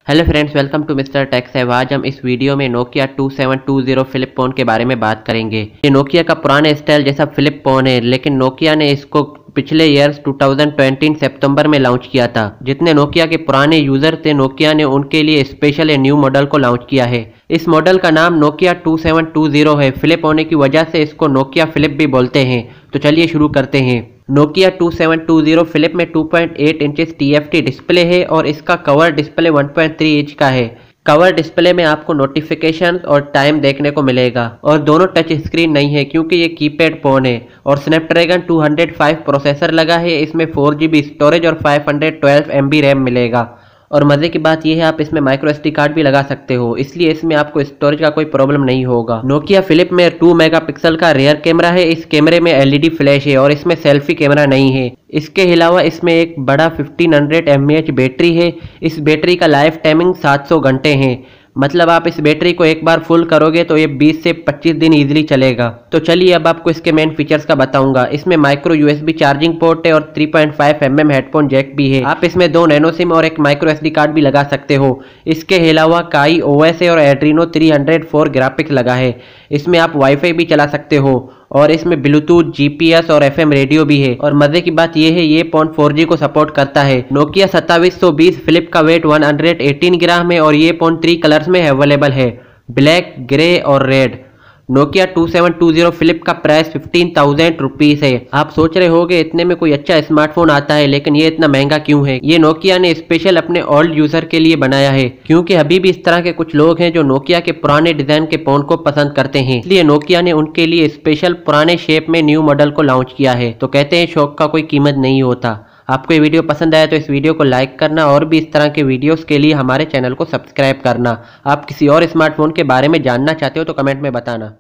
Hello friends, welcome to mister tech save. आज हम इस वीडियो में नोकिया 2720 फ्लिप फोन के बारे में बात करेंगे। ये नोकिया का पुराने स्टाइल जैसा फ्लिप फोन है, लेकिन नोकिया ने इसको पिछले ईयर्स 2020 सितंबर में लॉन्च किया था। जितने नोकिया के पुराने यूजर थे, नोकिया ने उनके लिए स्पेशल न्यू मॉडल को लॉन्च किया है। इस मॉडल का नाम नोकिया 2720 है। फ्लिप होने की वजह से इसको नोकिया फ्लिप भी बोलते हैं। तो चलिए शुरू करते हैं। नोकिया 2720 फ्लिप में 2.8 इंचेस TFT डिस्प्ले है और इसका कवर डिस्प्ले 1.3 इंच का है। कवर डिस्प्ले में आपको नोटिफिकेशन और टाइम देखने को मिलेगा और दोनों टच स्क्रीन नहीं है क्योंकि ये कीपैड फोन है। और स्नैपड्रैगन 205 प्रोसेसर लगा है। इसमें 4GB स्टोरेज और 512 MB रैम मिलेगा। और मज़े की बात यह है, आप इसमें माइक्रो SD कार्ड भी लगा सकते हो, इसलिए इसमें आपको स्टोरेज का कोई प्रॉब्लम नहीं होगा। नोकिया फ्लिप में 2 मेगापिक्सल का रियर कैमरा है। इस कैमरे में LED फ्लैश है और इसमें सेल्फी कैमरा नहीं है। इसके अलावा इसमें एक बड़ा 1500 mAh बैटरी है। इस बैटरी का लाइफ टाइमिंग 700 घंटे है। मतलब आप इस बैटरी को एक बार फुल करोगे तो ये 20 से 25 दिन इजीली चलेगा। तो चलिए अब आपको इसके मेन फीचर्स का बताऊंगा। इसमें माइक्रो USB चार्जिंग पोर्ट है और 3.5 mm हेडफोन जैक भी है। आप इसमें 2 नैनो सिम और एक माइक्रो SD कार्ड भी लगा सकते हो। इसके अलावा काई OS है और एड्रीनो 304 ग्राफिक्स लगा है। इसमें आप वाईफाई भी चला सकते हो और इसमें ब्लूटूथ, GPS और FM रेडियो भी है। और मजे की बात यह है, ये फोन 4G को सपोर्ट करता है। नोकिया 2720 फ्लिप का वेट 118 ग्राम है और ये फोन 3 कलर्स में अवेलेबल है, ब्लैक, ग्रे और रेड। नोकिया 2720 फ्लिप का प्राइस 15,000 रुपीज़ है। आप सोच रहे होंगे इतने में कोई अच्छा स्मार्टफोन आता है, लेकिन ये इतना महंगा क्यों है? ये नोकिया ने स्पेशल अपने ओल्ड यूजर के लिए बनाया है, क्योंकि अभी भी इस तरह के कुछ लोग हैं जो नोकिया के पुराने डिजाइन के फोन को पसंद करते हैं। इसलिए नोकिया ने उनके लिए स्पेशल पुराने शेप में न्यू मॉडल को लॉन्च किया है। तो कहते हैं शौक का कोई कीमत नहीं होता। आपको ये वीडियो पसंद आया तो इस वीडियो को लाइक करना और भी इस तरह के वीडियोस के लिए हमारे चैनल को सब्सक्राइब करना। आप किसी और स्मार्टफोन के बारे में जानना चाहते हो तो कमेंट में बताना।